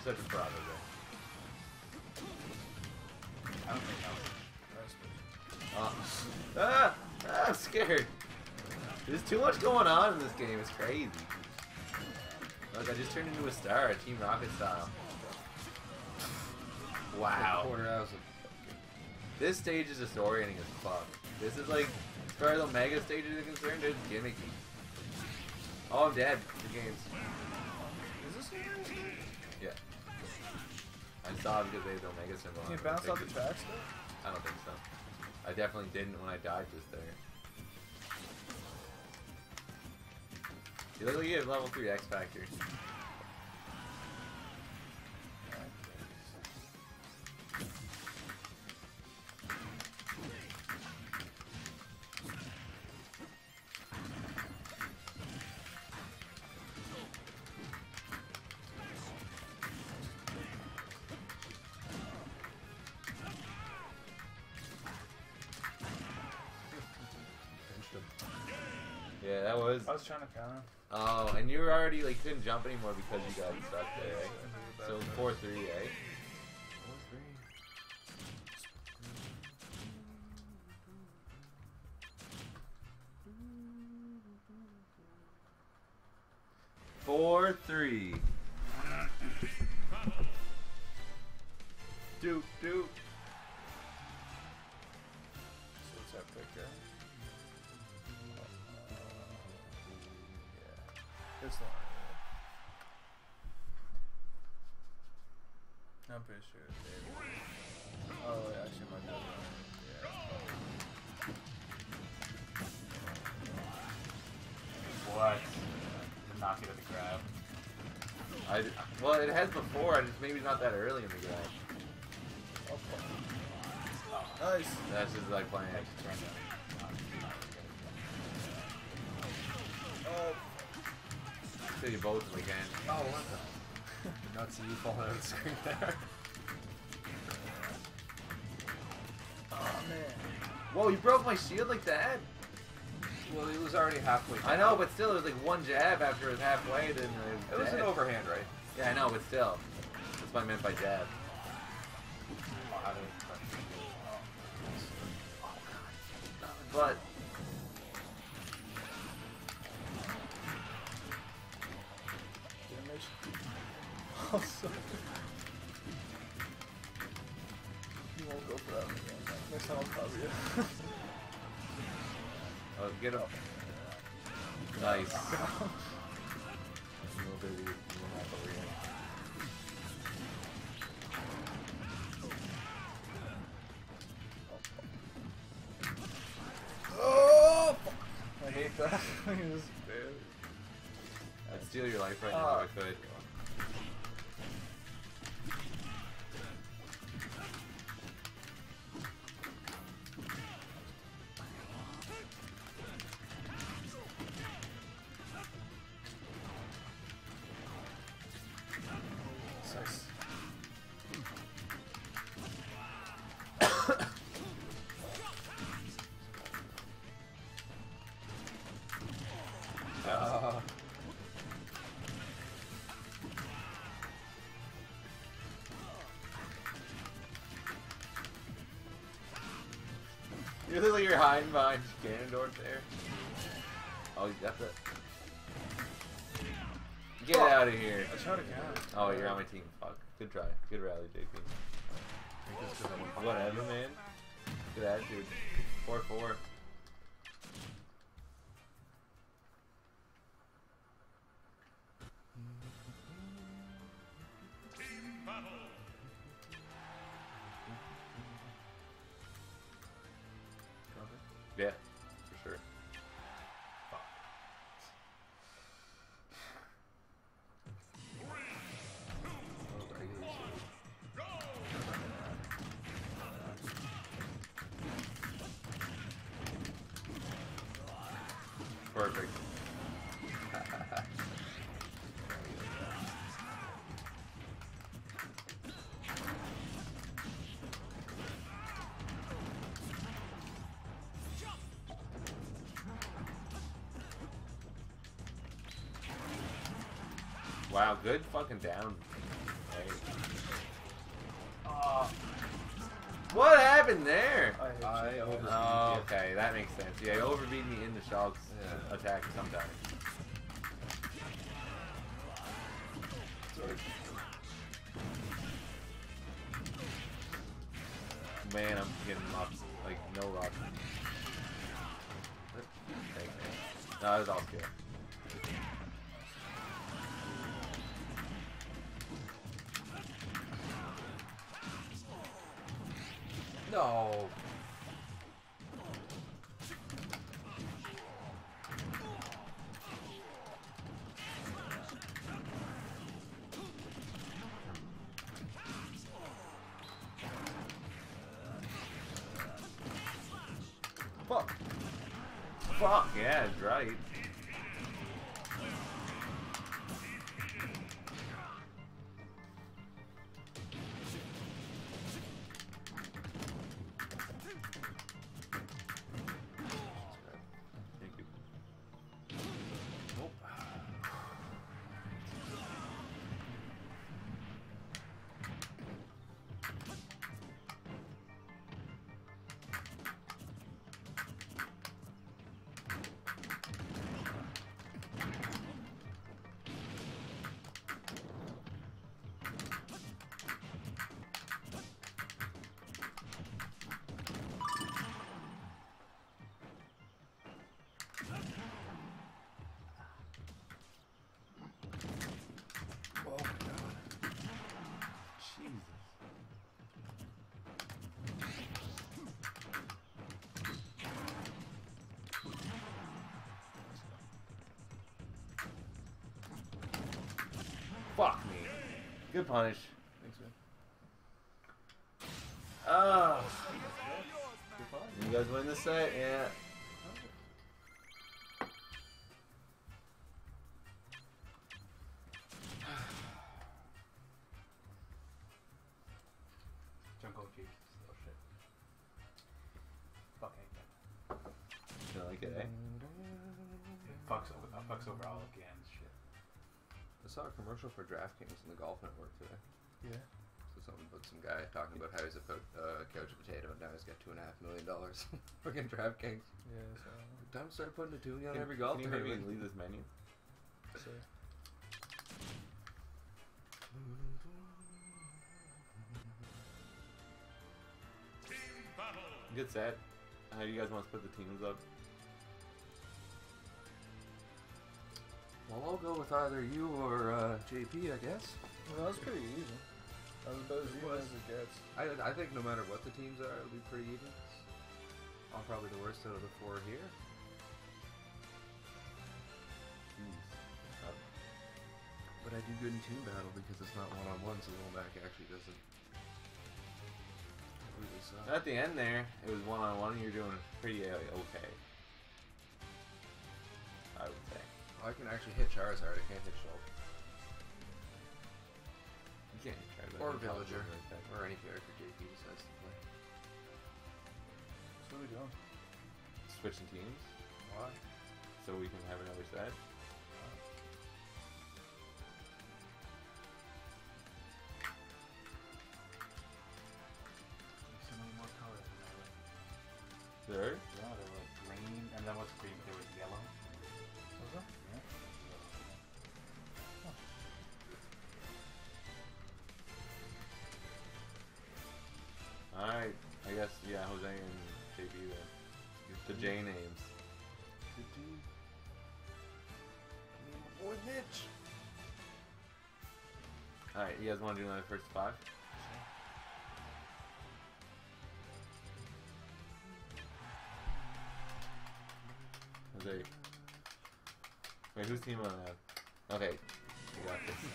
such a problem. I don't think I'm scared. There's too much going on in this game. It's crazy. Look, I just turned into a star, Team Rocket style. Wow. This stage is disorienting as fuck. This is like, as far as Omega stages are concerned, it's gimmicky. Oh, I'm dead. The game's. Is this here? Yeah. I saw it because they had the Omega symbol. Can you bounce off the tracks though? I don't think so. I definitely didn't when I died just there. You look like you have level 3 X Factor. Yeah, that was. I was trying to counter. Oh, and you were already like couldn't jump anymore because you got stuck there, right? So 4-3, eh? 4-3. 4-3. Duke. So let's have pick there. Yeah. It's not. I'm pretty sure it's David. Oh, wait, actually, my dad. Yeah. What? Did not get at the grab. Well, it has before. I just maybe not that early in the game. Oh, nice. That's just like playing. Oh. So you both again. Oh, what the? Not see you falling out of the screen there. Oh, man. Whoa, you broke my shield like that? Well, it was already halfway down. I know, but still, it was like one jab after it was halfway. Then It was an overhand, right? Yeah, I know, but still. That's what I meant by jab. But Oh, sorry. You won't go for that one again. Next time I'll cover you. oh, get up. Nice. Little baby, little map over here. Oh! I hate that. You just barely. I'd steal your life right now if I could. Nice. You look like you're hiding behind Ganondorf there. Oh, you got the. Get out of here. I tried to count. Oh, you're on my team. Fuck. Good try. Good rally, JP. Whatever, man. Good attitude. 4-4. Yeah, for sure. Perfect. Wow, good fucking down. Hey. Ah, What happened there? I hate you. overbeat Oh, you. okay, that makes sense. Yeah, you overbeat me in the Shog's Yeah. attack sometimes. Sorry. Man, I'm getting locked. Like, no luck. Thank you. No, that was all skill. No. Fuck. Fuck, yeah, that's right. Thank you. Nope. Oh my god. Jesus. Fuck me. Good punish. Thanks, man. Oh. You're fine. You guys win this set? Yeah. Jungle Keep. Oh shit. Fuck Eggman. You like it, eh? It fucks over all of Gan's shit. I saw a commercial for DraftKings on the Golf Network today. Yeah. So some guy talking about how he's a couch potato and now he's got $2.5 million. Freaking DraftKings. Yeah, so. Time to start putting a tune on Can- every golf can you maybe tournament. leave this menu? So. Good set. How do you guys want to split the teams up? Well, I'll go with either you or JP, I guess. Well, that was pretty easy. That was about as even as it gets. I think no matter what the teams are, it'll be pretty even. I'm probably the worst out of the four here. But I do good in team battle because it's not one-on-one, so the Womack actually doesn't really suck. At the end there, it was one-on-one. You're doing pretty okay. I would say. I can actually hit Charizard, I can't hit Shulk. You can't try that. Or Villager. Or any character JP decides to play. So what are we doing? Switching teams Why? so we can have another set. There's so many more colors in there. There. Yeah, there was green, and then what's green? There was yellow. Was that? Yeah. Alright, I guess, yeah, Jose and JP then. The J names. Good team. Boy Mitch. Alright, you guys want to do another first 5? Jose. Wait, whose team am I on? Okay, you got this.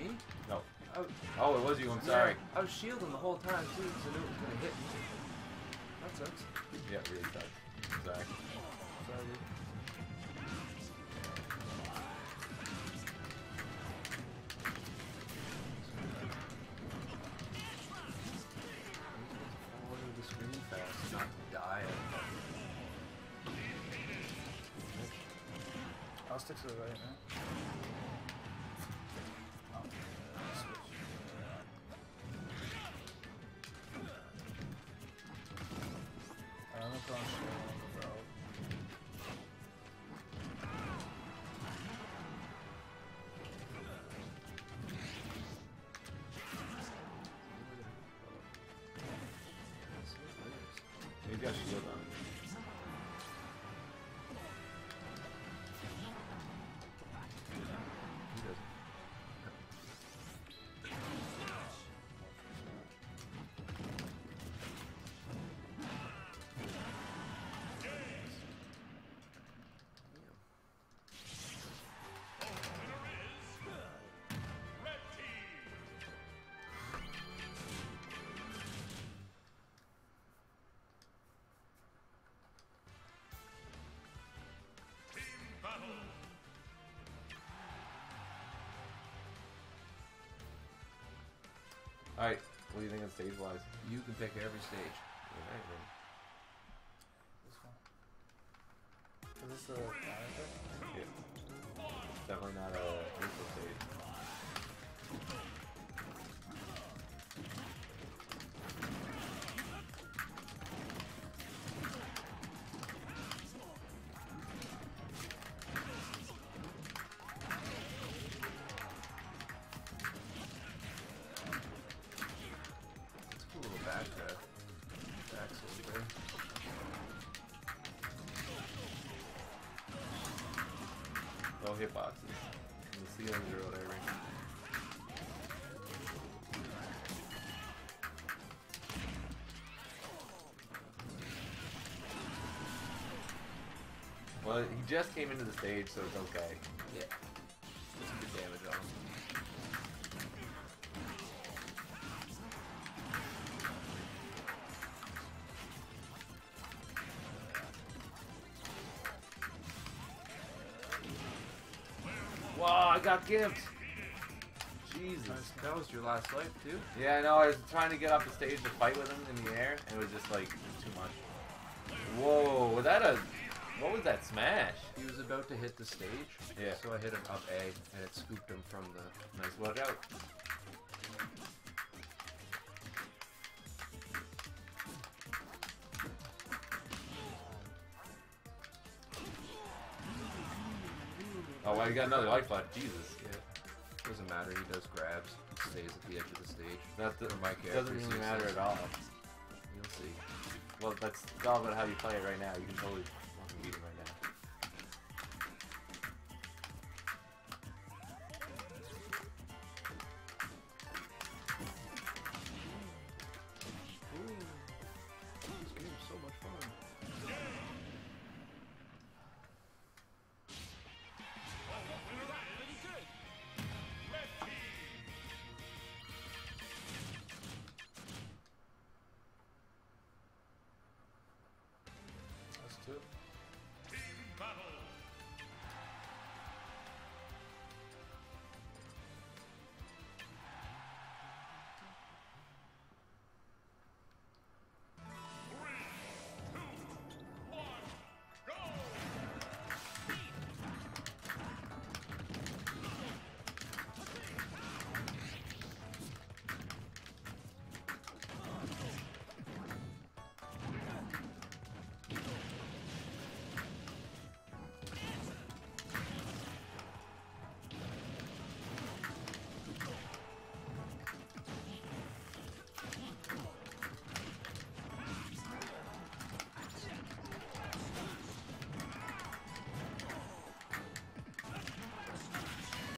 me? No. I, Oh, it was you. I'm sorry. I was shielding the whole time too, because I knew it was gonna hit me. That sucks. Yeah, it really sucks. Sorry. Sorry, dude. Fall under the screen fast, not die. I'll stick to the right, man. Oh, switch. I'm gonna put on shield on the belt. Maybe I should shield on. He doesn't. Alright, what do you think of stage wise? You can pick every stage. Alright, then. This one. Is this the counter thing? Yeah. Definitely not a neutral stage. It's a cool little back sword there. No hitboxes. And the ceilings or whatever. Well, he just came into the stage, so it's okay. Yeah. Put some good damage on him. Wow, I got gimped! Jesus. That was your last life too? Yeah, I know, I was trying to get off the stage to fight with him in the air, and it was just like, it was too much. Whoa, was that a... What was that smash? He was about to hit the stage. Yeah. So I hit him up A, and it scooped him from the... Nice watch out. Oh, well, you got another life left. Jesus. Yeah. Doesn't matter, he does grabs. Stays at the edge of the stage. That For my character, doesn't really matter seriously. at all. You'll see. Well, that's all about how you play it right now. You can totally